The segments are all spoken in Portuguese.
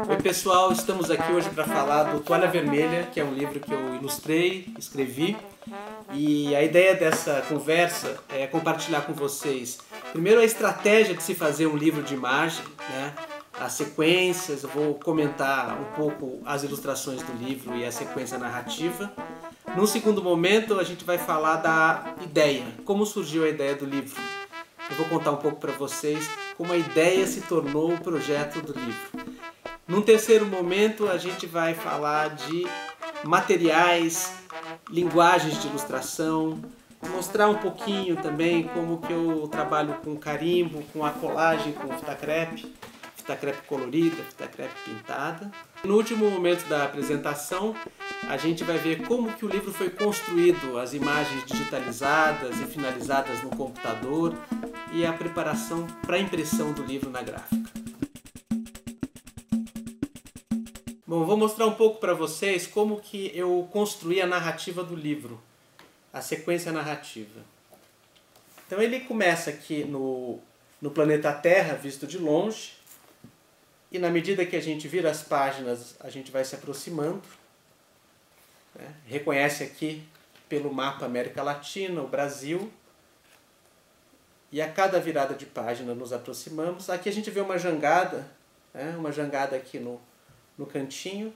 Oi pessoal, estamos aqui hoje para falar do Toalha Vermelha, que é um livro que eu ilustrei, escrevi, e a ideia dessa conversa é compartilhar com vocês primeiro a estratégia de se fazer um livro de imagem, né? As sequências, eu vou comentar um pouco as ilustrações do livro e a sequência narrativa. Num segundo momento a gente vai falar da ideia, como surgiu a ideia do livro. Eu vou contar um pouco para vocês como a ideia se tornou o projeto do livro. Num terceiro momento a gente vai falar de materiais, linguagens de ilustração, mostrar um pouquinho também como que eu trabalho com carimbo, com a colagem, com fita crepe colorida, fita crepe pintada. No último momento da apresentação a gente vai ver como que o livro foi construído, as imagens digitalizadas e finalizadas no computador e a preparação para a impressão do livro na gráfica. Bom, vou mostrar um pouco para vocês como que eu construí a narrativa do livro, a sequência narrativa. Então ele começa aqui no planeta Terra, visto de longe, e na medida que a gente vira as páginas, a gente vai se aproximando, né? Reconhece aqui pelo mapa América Latina, o Brasil, e a cada virada de página nos aproximamos. Aqui a gente vê uma jangada, né? Uma jangada aqui no cantinho,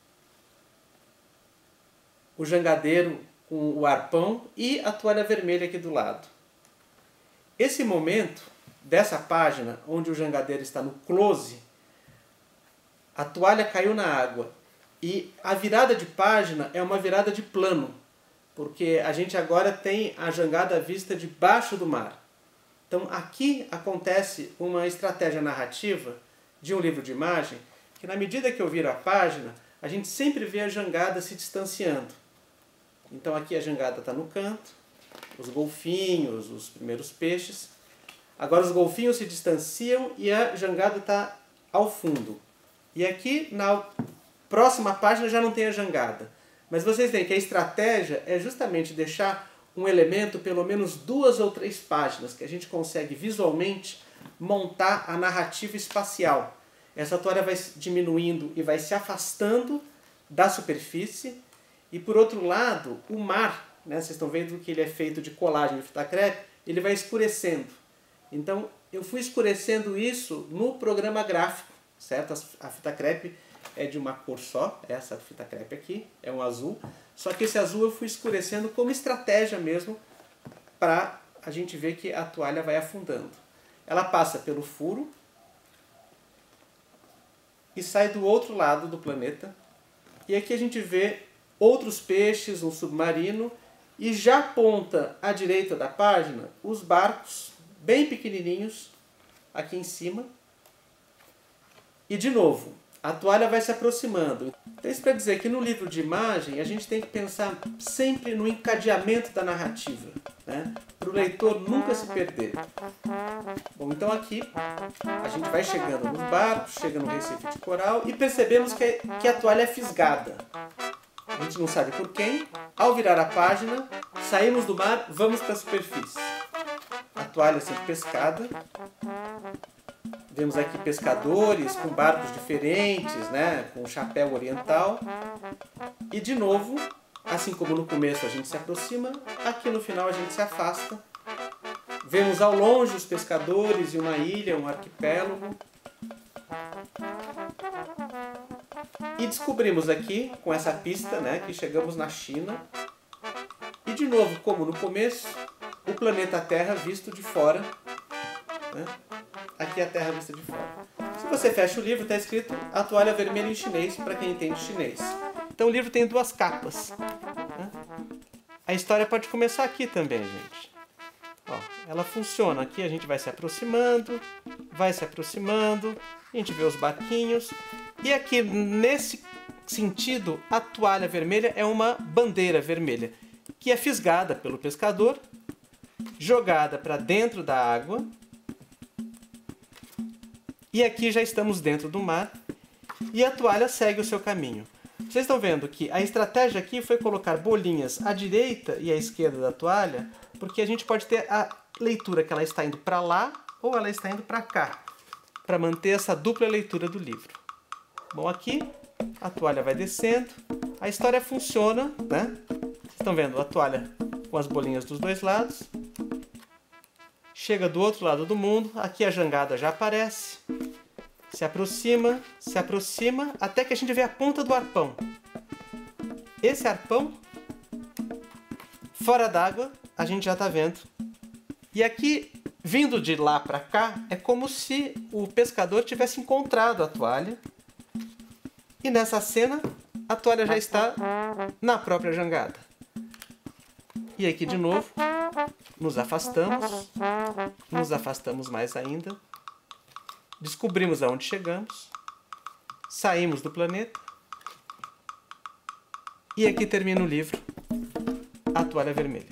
o jangadeiro com o arpão e a toalha vermelha aqui do lado. Esse momento dessa página, onde o jangadeiro está no close, a toalha caiu na água e a virada de página é uma virada de plano, porque a gente agora tem a jangada à vista debaixo do mar. Então aqui acontece uma estratégia narrativa de um livro de imagem, que na medida que eu viro a página, a gente sempre vê a jangada se distanciando. Então aqui a jangada está no canto, os golfinhos, os primeiros peixes. Agora os golfinhos se distanciam e a jangada está ao fundo. E aqui na próxima página já não tem a jangada. Mas vocês veem que a estratégia é justamente deixar um elemento, pelo menos 2 ou 3 páginas, que a gente consegue visualmente montar a narrativa espacial. Essa toalha vai diminuindo e vai se afastando da superfície. E por outro lado, o mar, né, vocês estão vendo que ele é feito de colagem de fita crepe, ele vai escurecendo. Então eu fui escurecendo isso no programa gráfico, certo? A fita crepe é de uma cor só, essa fita crepe aqui é um azul, só que esse azul eu fui escurecendo como estratégia mesmo para a gente ver que a toalha vai afundando. Ela passa pelo furo e sai do outro lado do planeta. E aqui a gente vê outros peixes, um submarino, e já aponta à direita da página os barcos bem pequenininhos aqui em cima. E de novo, a toalha vai se aproximando. Então isso para dizer que no livro de imagem a gente tem que pensar sempre no encadeamento da narrativa, né? Para o leitor nunca se perder. Bom, então aqui a gente vai chegando nos barcos, chega no Recife de Coral e percebemos que a toalha é fisgada. A gente não sabe por quem. Ao virar a página, saímos do mar, vamos para a superfície. A toalha é sempre pescada. Vemos aqui pescadores com barcos diferentes, né, com chapéu oriental. E de novo, assim como no começo a gente se aproxima, aqui no final a gente se afasta. Vemos ao longe os pescadores e uma ilha, um arquipélago. E descobrimos aqui, com essa pista, né, que chegamos na China. E de novo, como no começo, o planeta Terra visto de fora, né? Aqui é a Terra vista de fora. Se você fecha o livro, está escrito A Toalha Vermelha em chinês, para quem entende chinês. Então o livro tem 2 capas, né? A história pode começar aqui também, gente. Ó, ela funciona. Aqui a gente vai se aproximando, a gente vê os barquinhos. E aqui, nesse sentido, a toalha vermelha é uma bandeira vermelha, que é fisgada pelo pescador, jogada para dentro da água. E aqui já estamos dentro do mar e a toalha segue o seu caminho. Vocês estão vendo que a estratégia aqui foi colocar bolinhas à direita e à esquerda da toalha, porque a gente pode ter a leitura que ela está indo para lá ou ela está indo para cá, para manter essa dupla leitura do livro. Bom, aqui a toalha vai descendo, a história funciona, né? Vocês estão vendo a toalha com as bolinhas dos dois lados. Chega do outro lado do mundo, aqui a jangada já aparece, se aproxima, até que a gente vê a ponta do arpão. Esse arpão, fora d'água, a gente já está vendo. E aqui, vindo de lá para cá, é como se o pescador tivesse encontrado a toalha. E nessa cena, a toalha já está na própria jangada. E aqui de novo, nos afastamos mais ainda, descobrimos aonde chegamos, saímos do planeta, e aqui termina o livro, A Toalha Vermelha.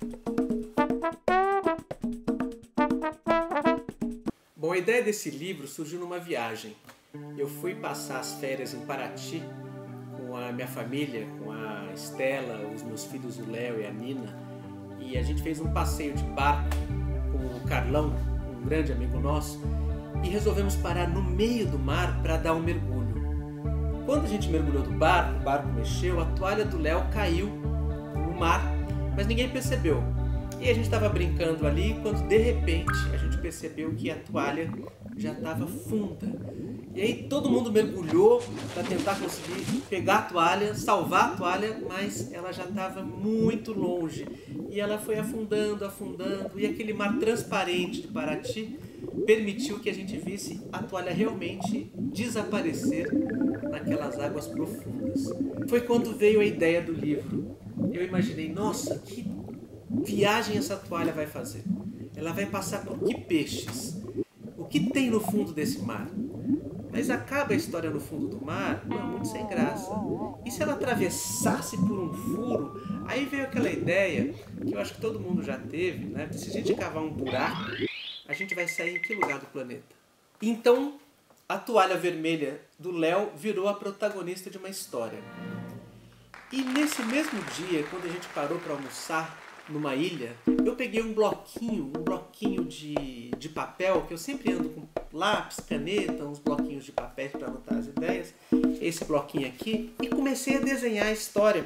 Bom, a ideia desse livro surgiu numa viagem. Eu fui passar as férias em Paraty com a minha família, com a Estela, os meus filhos, o Léo e a Nina, e a gente fez um passeio de barco com o Carlão, um grande amigo nosso, e resolvemos parar no meio do mar para dar um mergulho. Quando a gente mergulhou do barco, o barco mexeu, a toalha do Léo caiu no mar, mas ninguém percebeu. E a gente estava brincando ali quando de repente a gente percebeu que a toalha já estava funda. E aí todo mundo mergulhou para tentar conseguir pegar a toalha, salvar a toalha, mas ela já estava muito longe. E ela foi afundando, e aquele mar transparente de Paraty permitiu que a gente visse a toalha realmente desaparecer naquelas águas profundas. Foi quando veio a ideia do livro. Eu imaginei, nossa, que viagem essa toalha vai fazer? Ela vai passar por que peixes? O que tem no fundo desse mar? Mas acaba a história no fundo do mar? Não, muito sem graça. E se ela atravessasse por um furo? Aí veio aquela ideia, que eu acho que todo mundo já teve, né? Se a gente cavar um buraco, a gente vai sair em que lugar do planeta? Então, a toalha vermelha do Léo virou a protagonista de uma história. E nesse mesmo dia, quando a gente parou para almoçar numa ilha, eu peguei um bloquinho de papel, que eu sempre ando com lápis, caneta, uns bloquinhos de papel para anotar as ideias, esse bloquinho aqui, e comecei a desenhar a história.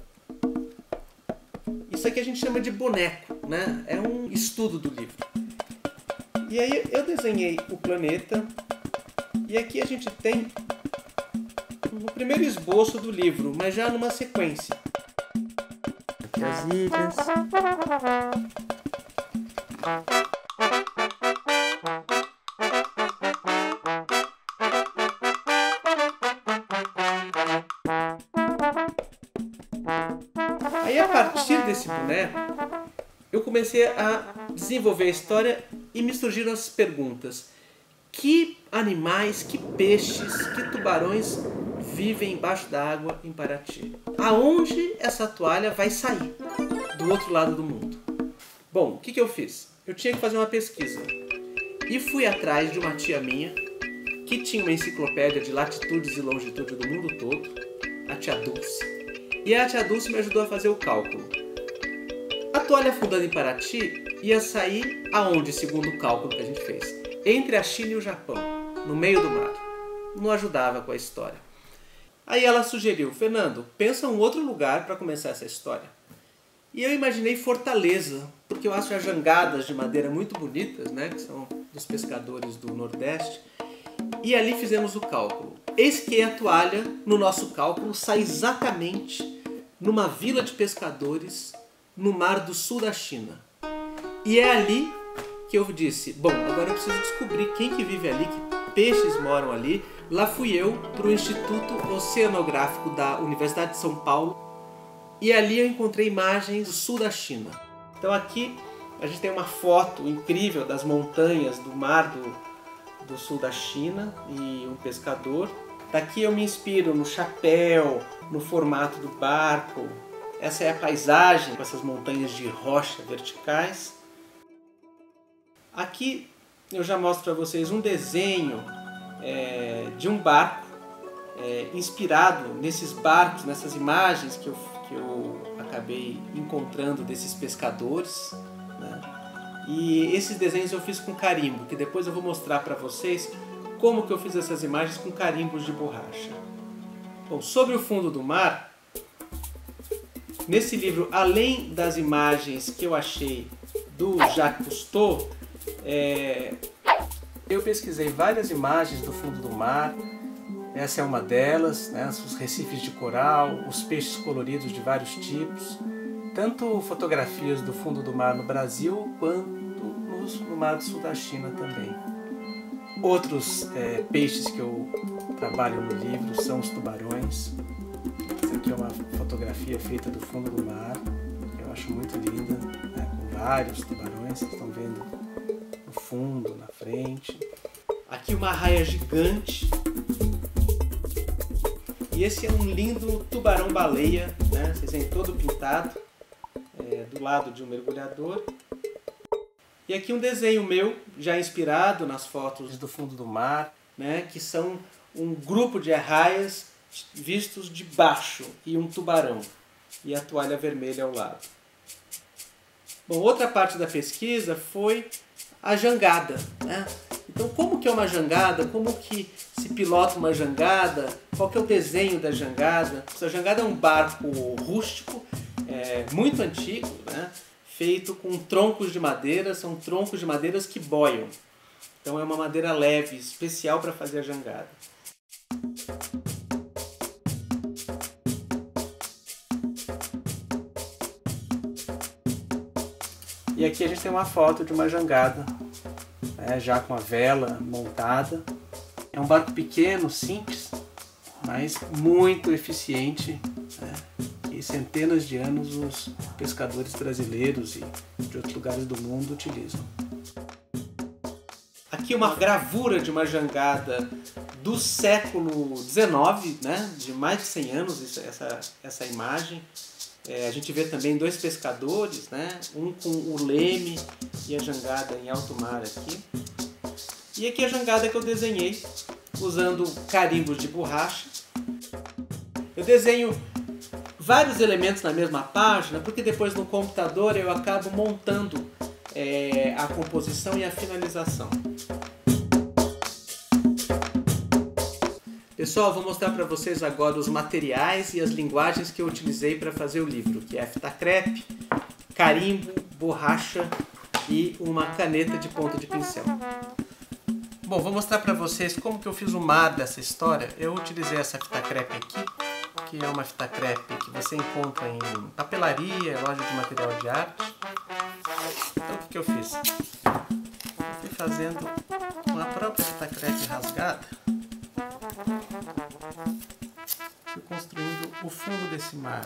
Isso aqui a gente chama de boneco, né? É um estudo do livro. E aí eu desenhei o planeta, e aqui a gente tem o primeiro esboço do livro, mas já numa sequência. Aqui as ilhas. Aí a partir desse boneco, eu comecei a desenvolver a história e me surgiram as perguntas. Que animais, que peixes, que tubarões vivem embaixo da água em Paraty? Aonde essa toalha vai sair do outro lado do mundo? Bom, o que eu fiz? Eu tinha que fazer uma pesquisa. E fui atrás de uma tia minha que tinha uma enciclopédia de latitudes e longitudes do mundo todo, a tia Dulce. E a tia Dulce me ajudou a fazer o cálculo. A toalha afundando em Paraty ia sair aonde, segundo o cálculo que a gente fez? Entre a China e o Japão, no meio do mar. Não ajudava com a história. Aí ela sugeriu, Fernando, pensa um outro lugar para começar essa história. E eu imaginei Fortaleza, porque eu acho as jangadas de madeira muito bonitas, né, que são dos pescadores do Nordeste. E ali fizemos o cálculo. Eis que a toalha, no nosso cálculo, sai exatamente numa vila de pescadores no mar do sul da China. E é ali que eu disse, bom, agora eu preciso descobrir quem que vive ali, que peixes moram ali. Lá fui eu para o Instituto Oceanográfico da Universidade de São Paulo e ali eu encontrei imagens do sul da China. Então aqui a gente tem uma foto incrível das montanhas do mar do sul da China e um pescador. Daqui eu me inspiro no chapéu, no formato do barco. Essa é a paisagem com essas montanhas de rocha verticais. Aqui eu já mostro para vocês um desenho de um barco inspirado nesses barcos, nessas imagens que eu acabei encontrando desses pescadores, né? E esses desenhos eu fiz com carimbo, que depois eu vou mostrar para vocês como que eu fiz essas imagens com carimbos de borracha. Bom, sobre o fundo do mar, nesse livro, além das imagens que eu achei do Jacques Cousteau, eu pesquisei várias imagens do fundo do mar. Essa é uma delas, né? Os recifes de coral, os peixes coloridos de vários tipos, tanto fotografias do fundo do mar no Brasil quanto no Mar do Sul da China também. Outros peixes que eu trabalho no livro são os tubarões. Essa aqui é uma fotografia feita do fundo do mar, que eu acho muito linda, né? Com vários tubarões, vocês estão vendo no fundo, na frente. Aqui uma arraia gigante. E esse é um lindo tubarão-baleia, né? Vocês veem todo pintado, do lado de um mergulhador. E aqui um desenho meu, já inspirado nas fotos do fundo do mar, né? Que são um grupo de arraias vistos de baixo e um tubarão. E a toalha vermelha ao lado. Bom, outra parte da pesquisa foi a jangada, né? Então, como que é uma jangada? Como que se pilota uma jangada? Qual que é o desenho da jangada? Essa jangada é um barco rústico, muito antigo, né? Feito com troncos de madeira, são troncos de madeiras que boiam. Então é uma madeira leve, especial para fazer a jangada. E aqui a gente tem uma foto de uma jangada, já com a vela montada. É um barco pequeno, simples, mas muito eficiente, né? E centenas de anos os pescadores brasileiros e de outros lugares do mundo utilizam. Aqui uma gravura de uma jangada do século XIX, né? De mais de 100 anos essa imagem. A gente vê também dois pescadores, né? Um com o leme e a jangada em alto mar aqui. E aqui a jangada que eu desenhei usando carimbos de borracha. Eu desenho vários elementos na mesma página, porque depois no computador eu acabo montando a composição e a finalização. Pessoal, vou mostrar para vocês agora os materiais e as linguagens que eu utilizei para fazer o livro, que é fita crepe, carimbo, borracha e uma caneta de ponta de pincel. Bom, vou mostrar para vocês como que eu fiz o mar dessa história. Eu utilizei essa fita crepe aqui, que é uma fita crepe que você encontra em papelaria, loja de material de arte. Então o que eu fiz? Eu fui fazendo com a própria fita crepe rasgada, fui construindo o fundo desse mar.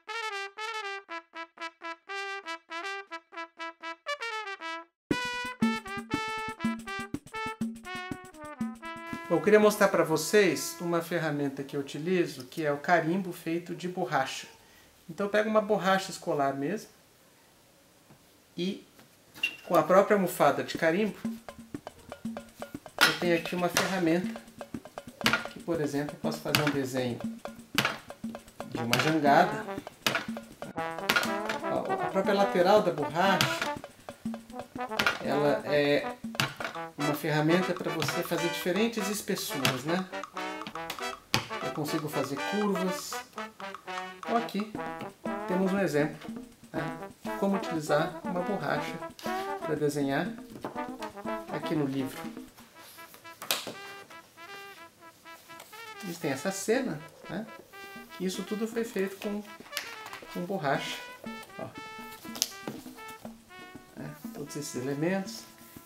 Bom, eu queria mostrar para vocês uma ferramenta que eu utilizo, que é o carimbo feito de borracha. Então eu pego uma borracha escolar mesmo e com a própria almofada de carimbo eu tenho aqui uma ferramenta que, por exemplo, eu posso fazer um desenho de uma jangada. A própria lateral da borracha, ela é uma ferramenta para você fazer diferentes espessuras, né? Eu consigo fazer curvas. Então aqui temos um exemplo, né? Como utilizar uma borracha para desenhar aqui no livro. Tem essa cena, né? Isso tudo foi feito com borracha. Ó. Todos esses elementos.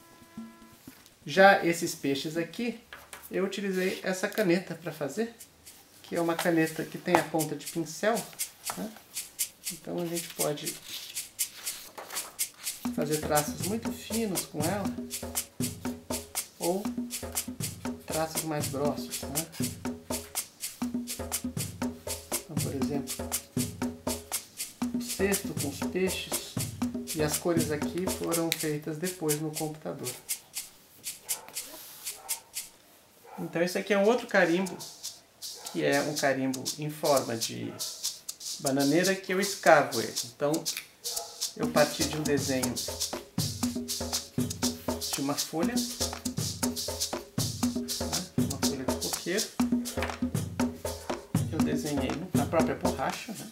Já esses peixes aqui, eu utilizei essa caneta para fazer, que é uma caneta que tem a ponta de pincel, né? Então a gente pode fazer traços muito finos com ela, ou traços mais grossos, né? Então, por exemplo, o cesto com os peixes e as cores aqui foram feitas depois no computador. Então esse aqui é um outro carimbo, que é um carimbo em forma de bananeira que eu escavo ele. Então eu parti de um desenho de uma folha, né? isqueiro. Eu desenhei na própria borracha, né?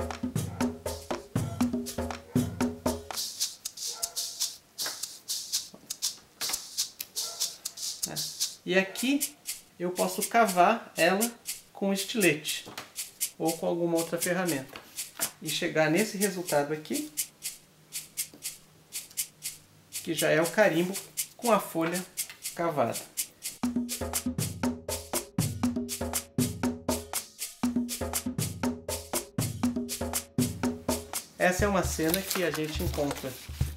E aqui eu posso cavar ela com estilete ou com alguma outra ferramenta e chegar nesse resultado aqui, que já é o carimbo com a folha cavada. Essa é uma cena que a gente encontra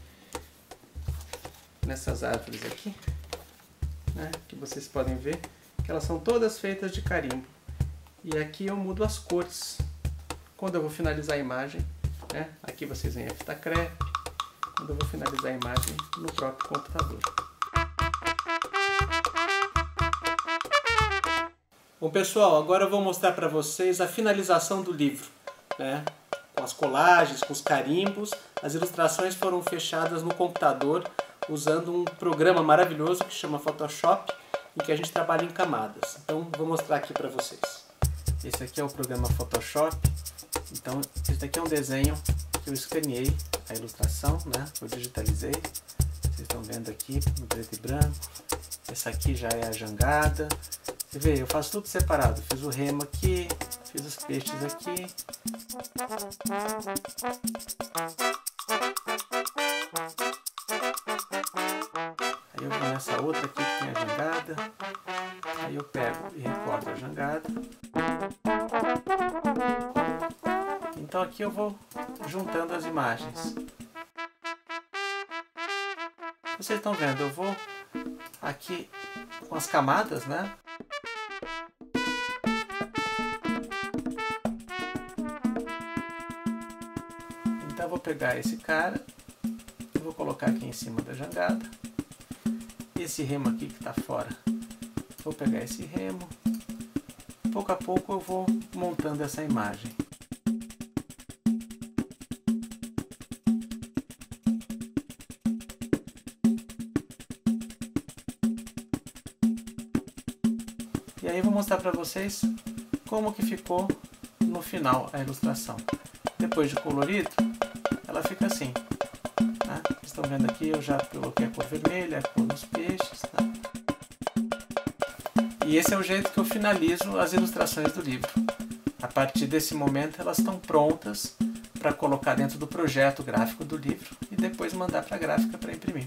nessas árvores aqui, né, que vocês podem ver que elas são todas feitas de carimbo. E aqui eu mudo as cores quando eu vou finalizar a imagem, né? Aqui vocês veem a fita crepe, quando eu vou finalizar a imagem no próprio computador. Bom pessoal, agora eu vou mostrar para vocês a finalização do livro, né? Com as colagens, com os carimbos. As ilustrações foram fechadas no computador usando um programa maravilhoso que chama Photoshop, em que a gente trabalha em camadas. Então vou mostrar aqui para vocês. Esse aqui é o programa Photoshop. Então esse daqui é um desenho que eu escaneei a ilustração, né? Eu digitalizei. Vocês estão vendo aqui no preto e branco. Essa aqui já é a jangada. Você vê, eu faço tudo separado. Fiz o remo aqui, fiz os peixes aqui. Aí eu vou nessa outra aqui que tem a jangada. Aí eu pego e recorto a jangada. Então aqui eu vou juntando as imagens. Vocês estão vendo, eu vou aqui com as camadas, né? Então eu vou pegar esse cara, eu vou colocar aqui em cima da jangada. Esse remo aqui que está fora, vou pegar esse remo. Pouco a pouco eu vou montando essa imagem. E aí eu vou mostrar para vocês como que ficou no final a ilustração. Depois de colorido, ela fica assim. Tá? Vocês estão vendo aqui, eu já coloquei a cor vermelha, a cor dos peixes. Tá? E esse é o jeito que eu finalizo as ilustrações do livro. A partir desse momento elas estão prontas para colocar dentro do projeto gráfico do livro e depois mandar para a gráfica para imprimir.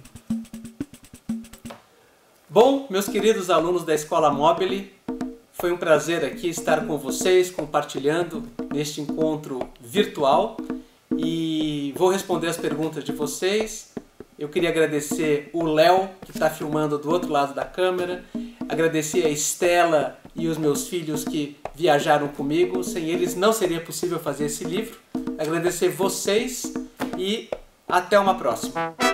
Bom, meus queridos alunos da Escola Mobile, foi um prazer aqui estar com vocês, compartilhando neste encontro virtual e vou responder as perguntas de vocês. Eu queria agradecer o Léo, que está filmando do outro lado da câmera, agradecer a Estela e os meus filhos que viajaram comigo, sem eles não seria possível fazer esse livro, agradecer vocês e até uma próxima.